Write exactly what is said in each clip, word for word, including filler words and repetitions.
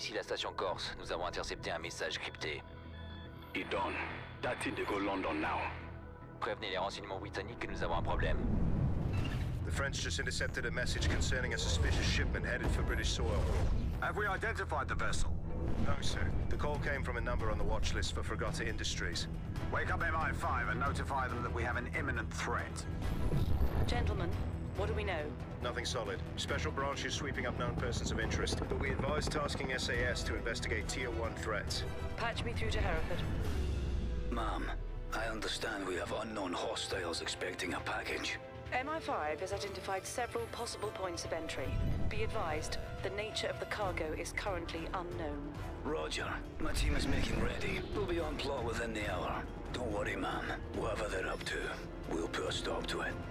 ici la station Corse. Nous avons intercepté un message crypté. Idon, that's in to go London now. Prévenez les renseignements britanniques que nous avons un problème. The French just intercepted a message concerning a suspicious shipment headed for British soil. Have we identified the vessel? No, sir. The call came from a number on the watch list for Fregata Industries. Wake up M I five and notify them that we have an imminent threat. Gentlemen, what do we know? Nothing solid. Special branch is sweeping up known persons of interest, but we advise tasking S A S to investigate Tier one threats. Patch me through to Hereford. Ma'am, I understand we have unknown hostiles expecting a package. M I five has identified several possible points of entry. Be advised, the nature of the cargo is currently unknown. Roger. My team is making ready. We'll be on plot within the hour. Don't worry, ma'am. Whatever they're up to, we'll put a stop to it.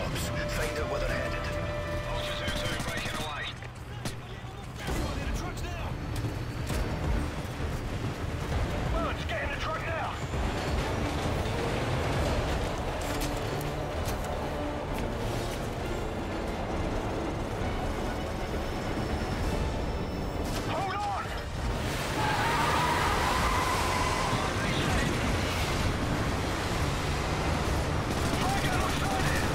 drops. Find out where they're headed. Vulture two two breaking away. Everyone in the trucks now! Bullets, get in the truck now! Hold on! Target looks sighted!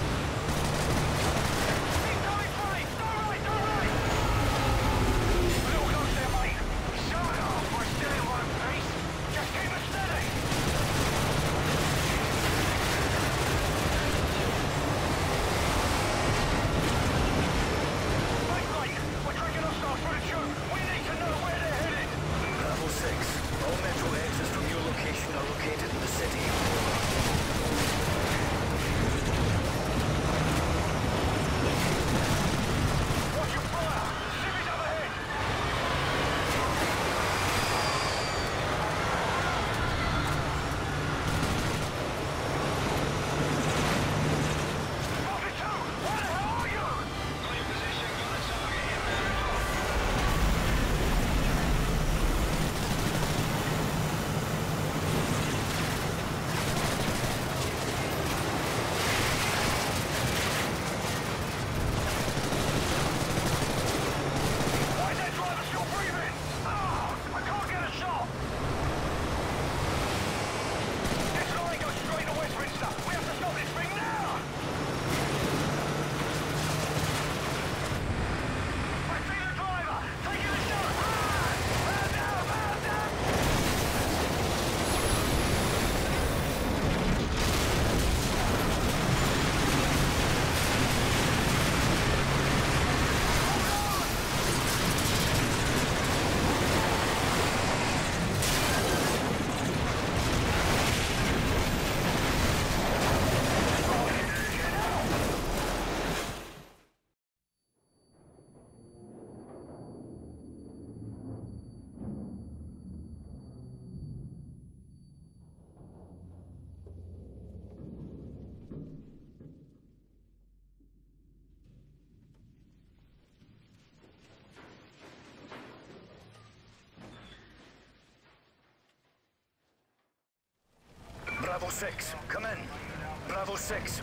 Incoming flight! Don't right, don't right! A little close there, mate. Shut up! We're still in one piece. Just keep it steady! Wait, mate! We're tracking hostiles for the tube. We need to know where they're headed. Bravo six. All metro exits from your location are located in the city. Watch your fire! Civvies up ahead! Copy two! Where the hell are you? Got your position, got a target inbound. Why is that driver still breathing? Ah! I can't get a shot! This line goes straight to Westminster. We have to stop this thing now! I see the driver! Taking a shot! Ah! Man down! Man down! Bravo six, come in. Bravo six.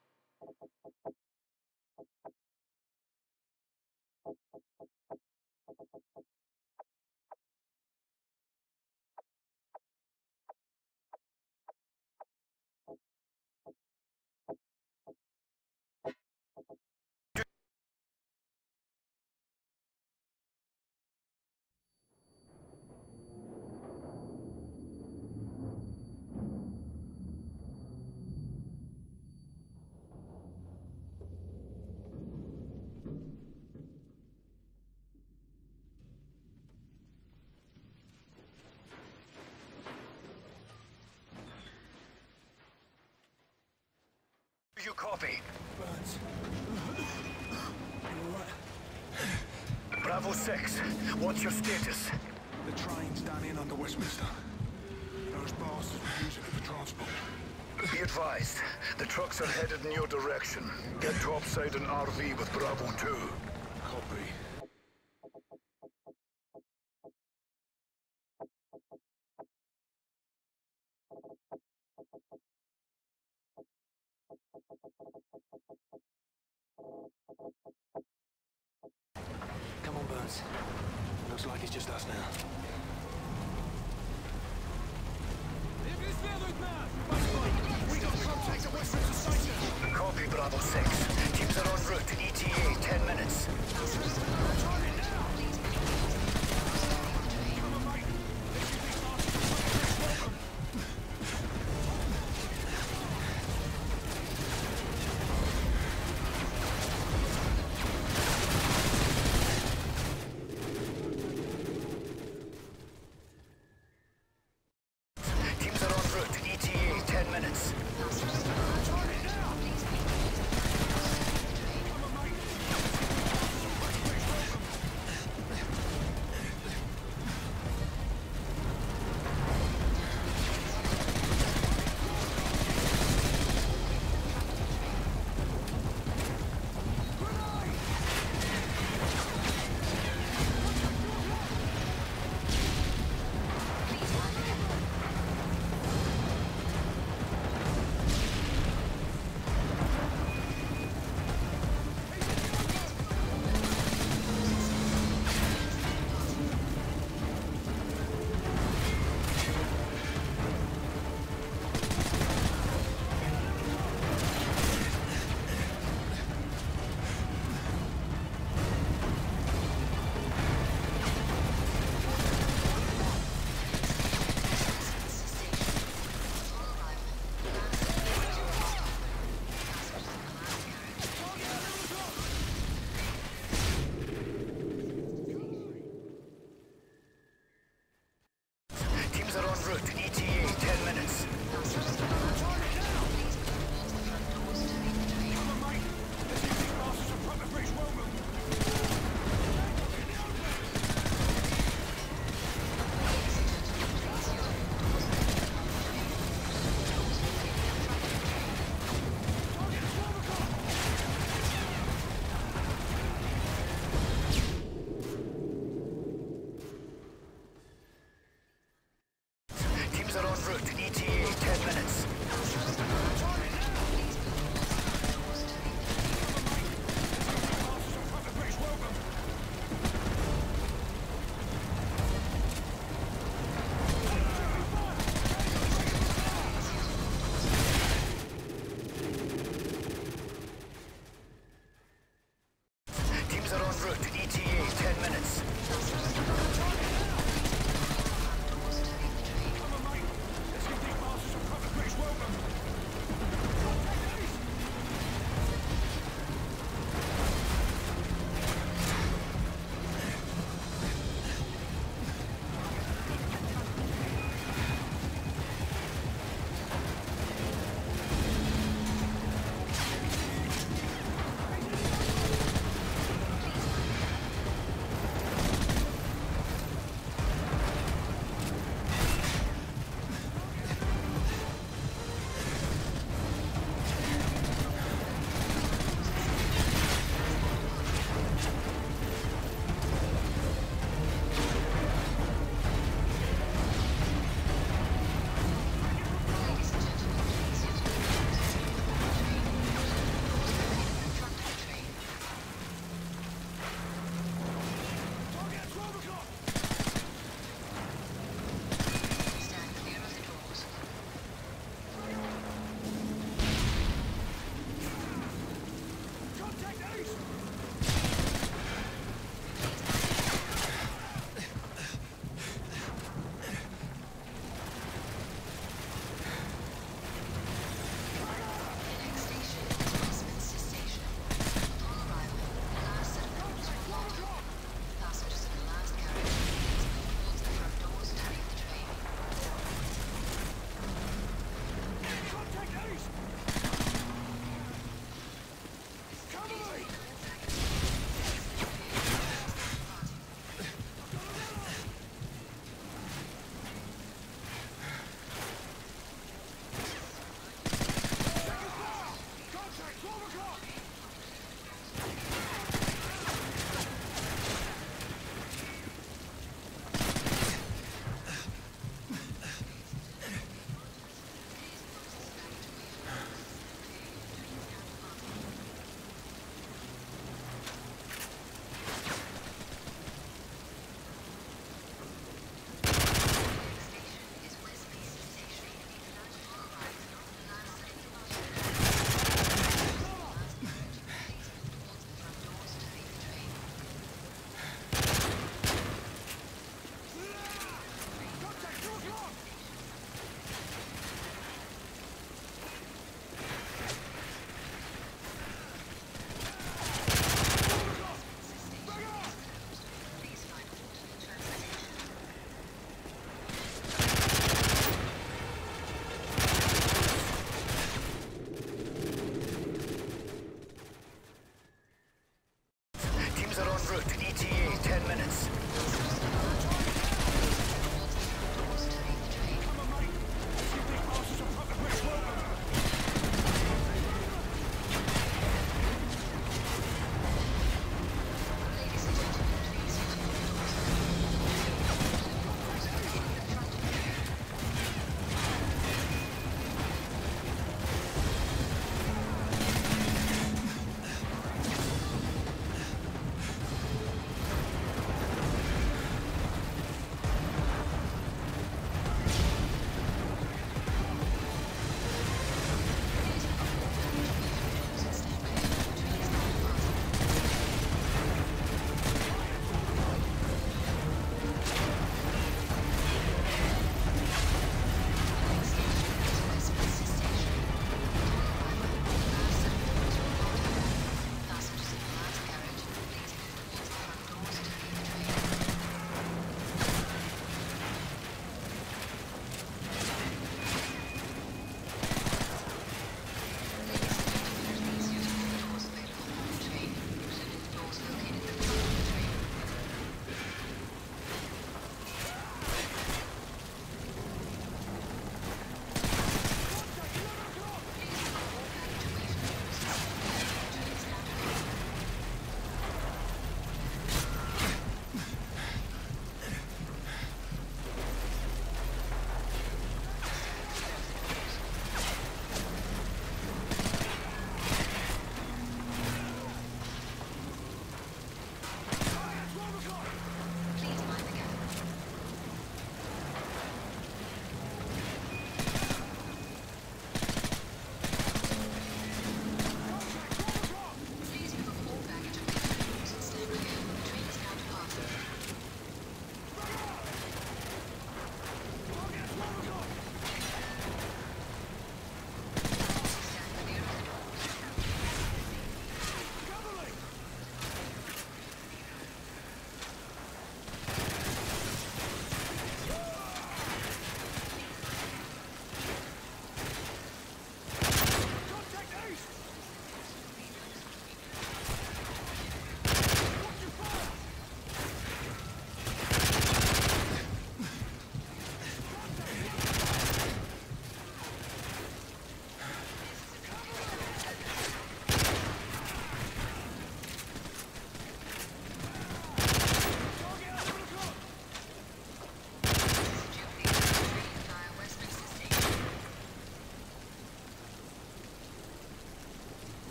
You copy? Burns. You alright? Bravo six, what's your status? The train's down in under Westminster. Those bastards were using it for transport. Be advised, the trucks are headed in your direction. Get topside an R V with Bravo two. Copy. Come on, Burns. Looks like it's just us now. We got contact at Westminster Station! Copy, Bravo six. Teams are en route to E T A, ten minutes. Teams are en route to E T A, ten minutes.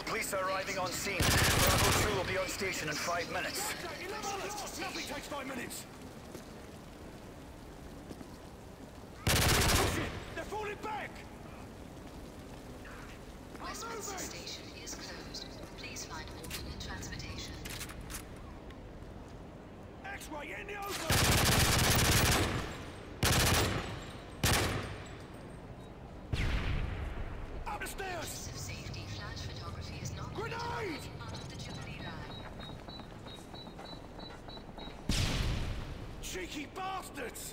Police are arriving on scene. Bravo two will be on station in five minutes. Nothing takes five minutes. They're falling back! Westminster Station is closed. Please find alternate transportation. X-ray in the open! Up the stairs! Of safety, flash photography is not Grenade! part of the Jubilee line. Cheeky bastards!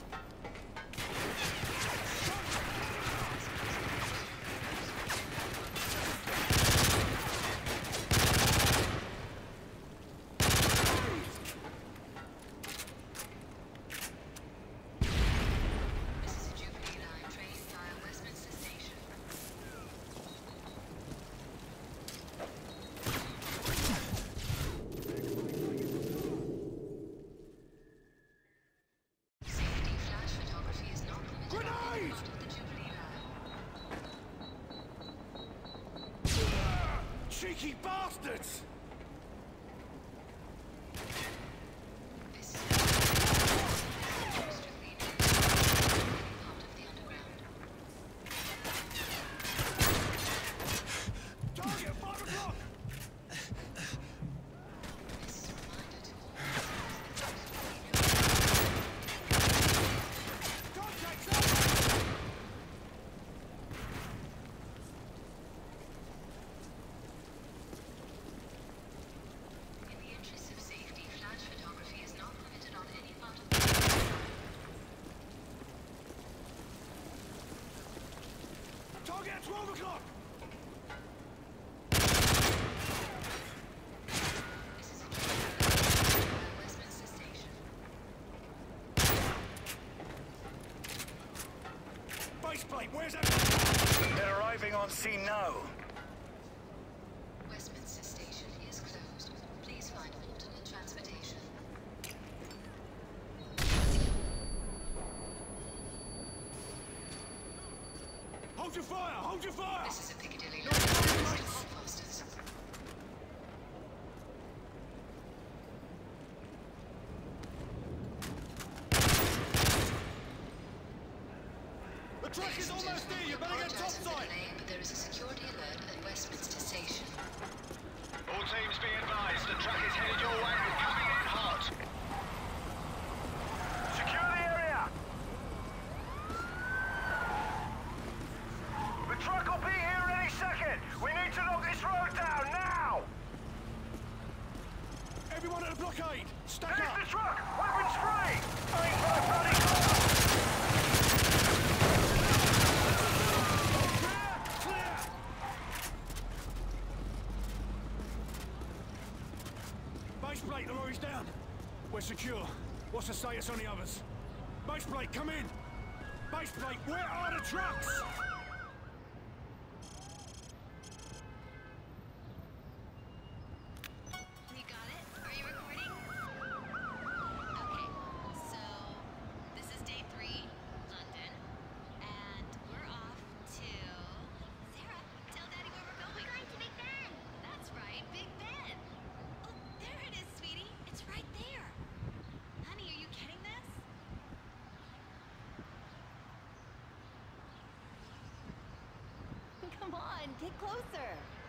This is a Jubilee line train via Westminster Station. Safety, flash photography is not permitted on any Grenade! part of the Jubilee line. Cheeky bastards! This is strictly part of the underground. Target five o'clock! This is a reminder to all Contacts up! in the interest of safety, flash photography is not permitted on any part of the Target at twelve o'clock! This is a Jubilee Westminster Station. Base plate, where's that? They're arriving on scene now. Westminster Station is closed. Please find alternate transportation. Hold your fire! Hold your fire! This is a Piccadilly No, line. no, no, no. Fastest. The track is almost there! You better get Apologize for the topside! delay, but there is a security alert at Westminster Station. All teams be advised, the truck is headed your way and coming in hot. Secure the area! The truck will be here any second! We need to lock this road down, now! Everyone at the blockade! Stack There's up! the truck! Weapons free! Aim for the bloody car! Clear! Base plate, the lorry's down. We're secure. What's the status on the others? Base plate, come in! Base plate, where are the trucks? You got it? Are you recording? Okay, so this is day three, London, and we're off to... Sarah, tell Daddy where we're going. We're going to Big Ben. That's right, Big Ben. Oh, there it is, sweetie. It's right there. Honey, are you getting this? Come on, get closer.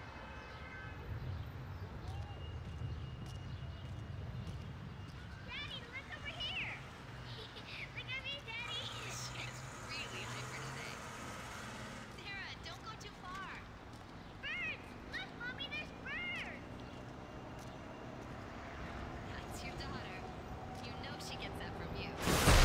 Daddy, look over here! Look at me, Daddy! She's really hyper today. Sarah, don't go too far. Birds! Look, Mommy, there's birds! That's your daughter. You know she gets that from you.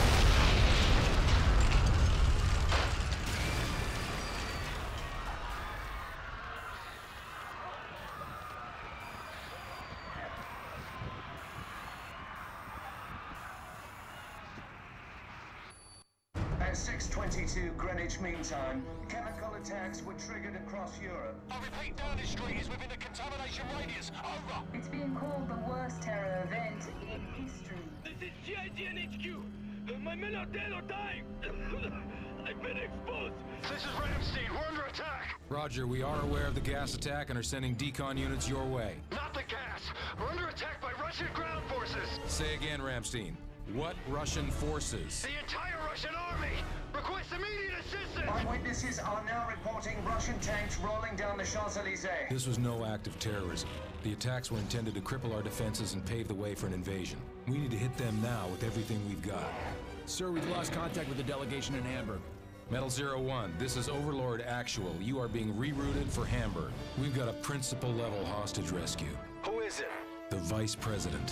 At six twenty-two Greenwich Mean Time, chemical attacks were triggered across Europe. I repeat, Downing Street is within the contamination radius. Over! It's being called the worst terror event in history. This is G I G N H Q. My men are dead or dying. I've been exposed! This is Ramstein. We're under attack! Roger, we are aware of the gas attack and are sending decon units your way. Not the gas! We're under attack by Russian ground forces! Say again, Ramstein. What Russian forces? The entire Russian army! Request immediate assistance! Eyewitnesses are now reporting Russian tanks rolling down the Champs-Élysées. This was no act of terrorism. The attacks were intended to cripple our defenses and pave the way for an invasion. We need to hit them now with everything we've got. Sir, we've lost contact with the delegation in Hamburg. Metal Zero One, this is Overlord Actual. You are being rerouted for Hamburg. We've got a principal-level hostage rescue. Who is it? The Vice President.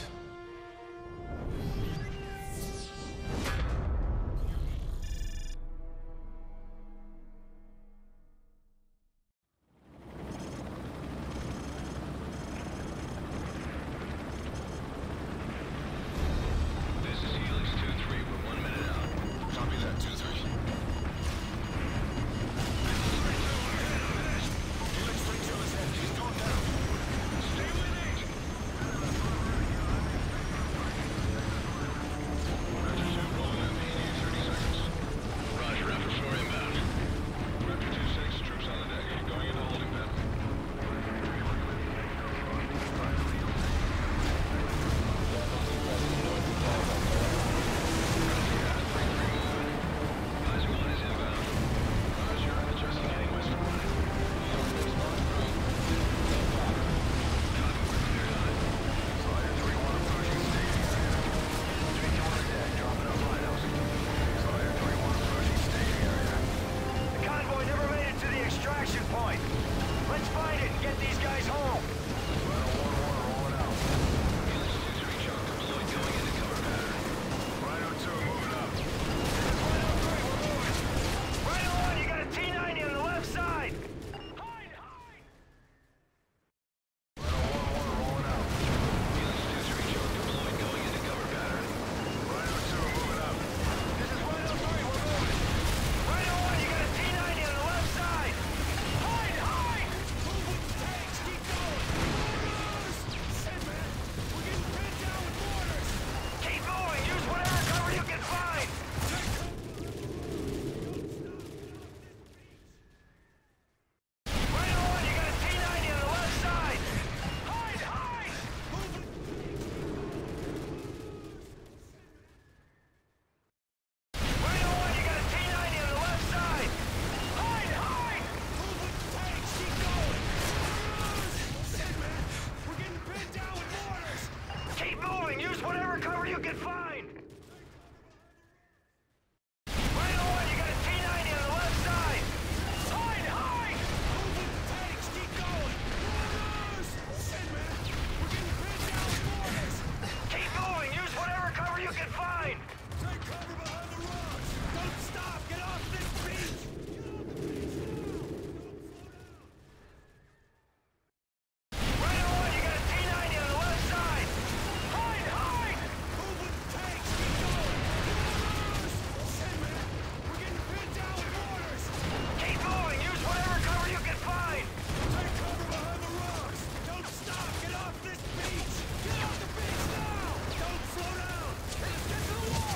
Get off this beach! Get off the beach now! Don't slow down! Let's get to the wall!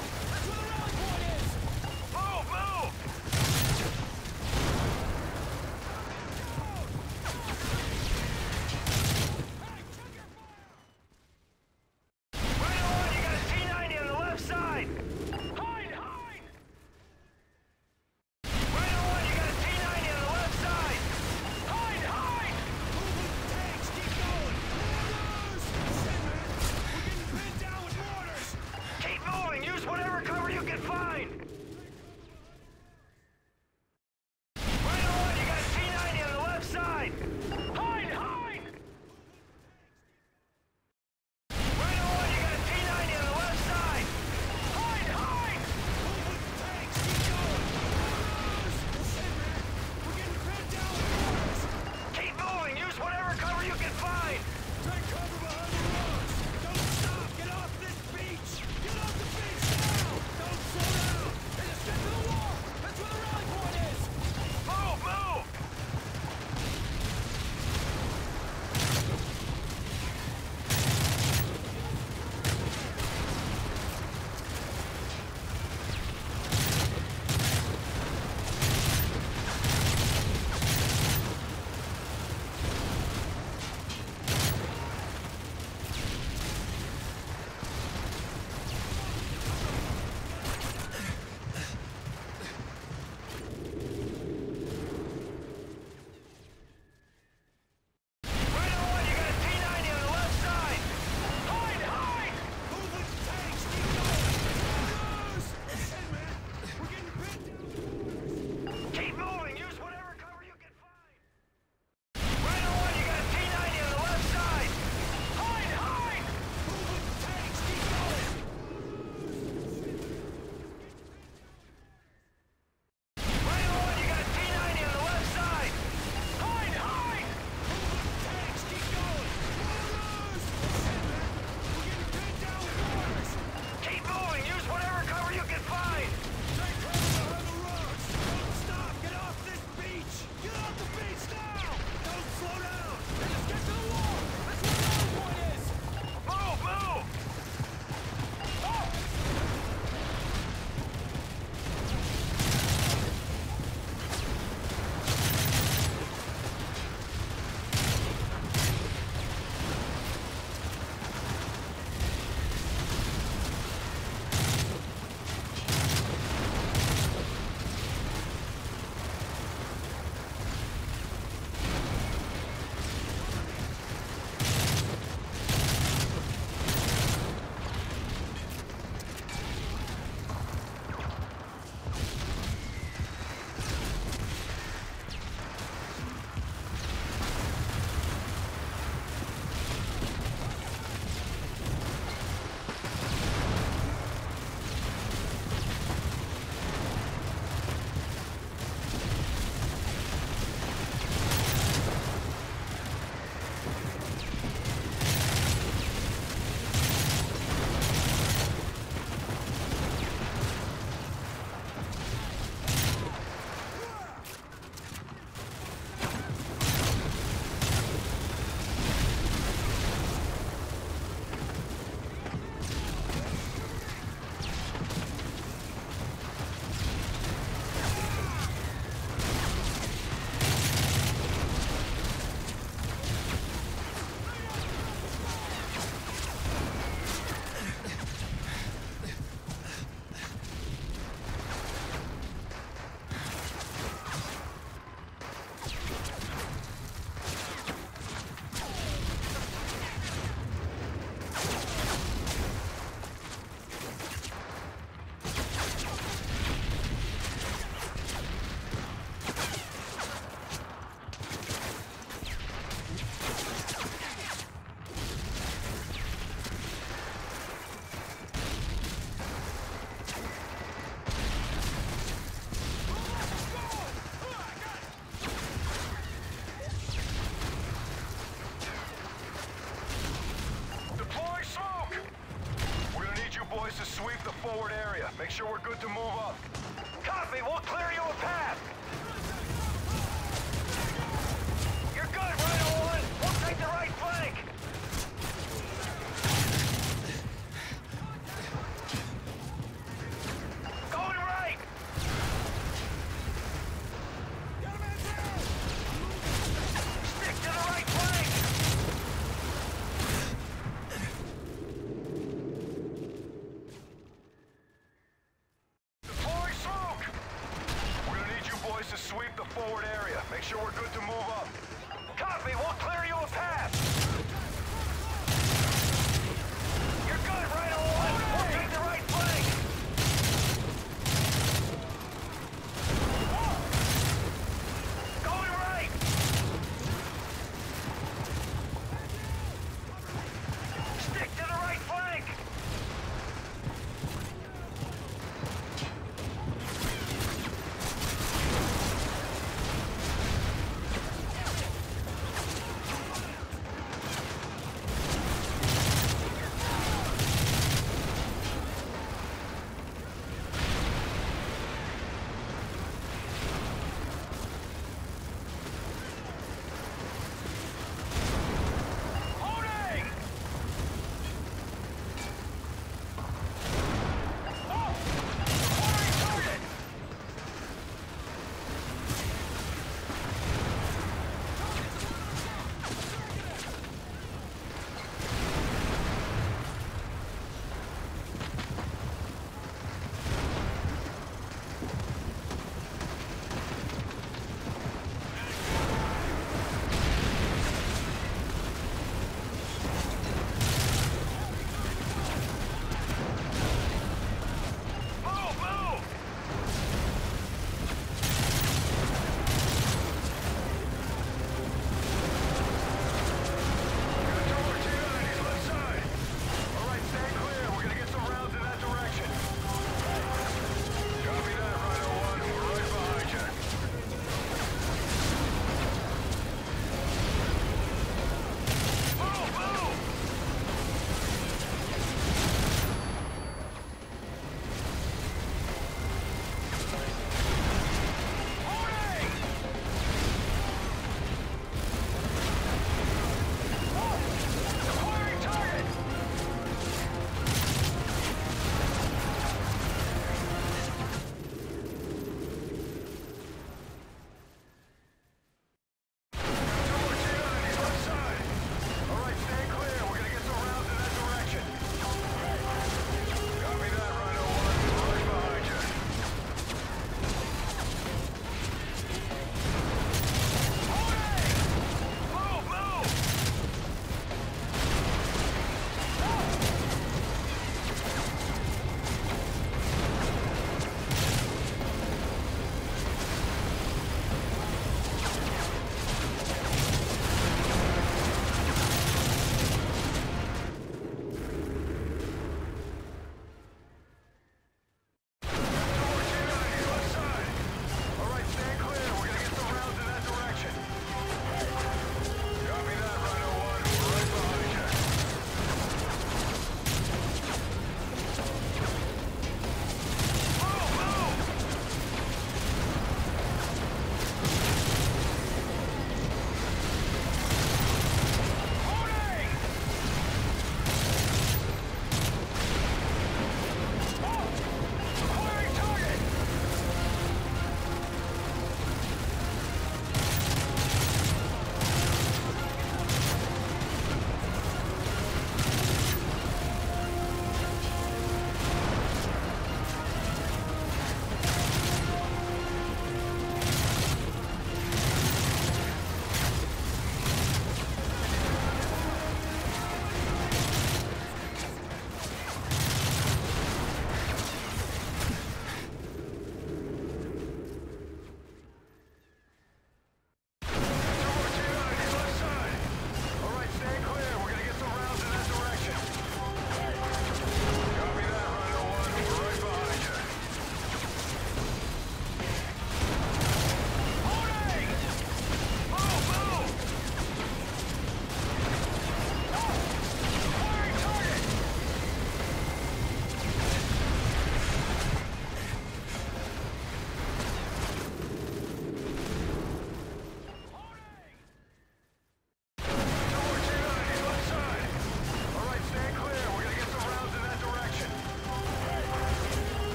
sweep the forward area. Make sure we're good to move up. Copy, we'll clear you a path. You're good, Rhino One. We'll take the right